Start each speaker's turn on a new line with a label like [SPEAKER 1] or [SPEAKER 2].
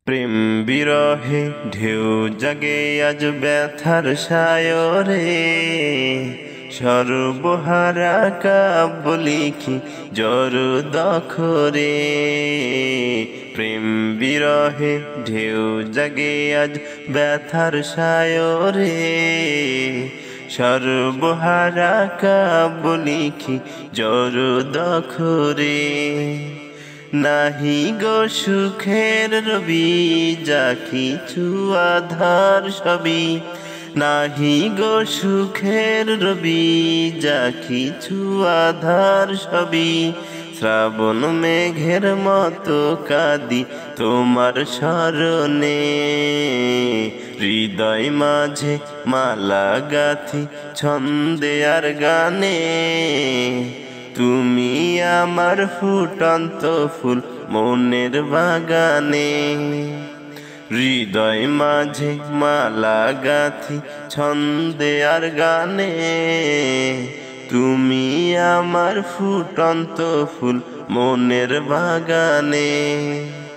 [SPEAKER 1] প্রেম বিরহে ঢেউ জাগে আজ ব্যথার সায়রে, সর্বহারা কাব্য লিখি জর দখরে। প্রেম বিরহে ঢেউ জাগে আজ ব্যথার সায়রে, সর্বহারা কাব্য লিখি জর দখরে। নাহি গো সুখের রবি যা কিছু আধার সবই, নাহি গো সুখের রবি যা কিছু আধার সবই। শ্রাবণ মেঘের মতো কাঁদি তোমার স্মরণে, হৃদয় মাঝে মালা গাথি ছন্দে আর গানে। তুমি আমার ফুটন্ত ফুল মনের বাগানে, হৃদয় মাঝে মালা গাথি ছন্দে আর গানে। তুমি আমার ফুটন্ত ফুল মনের বাগানে।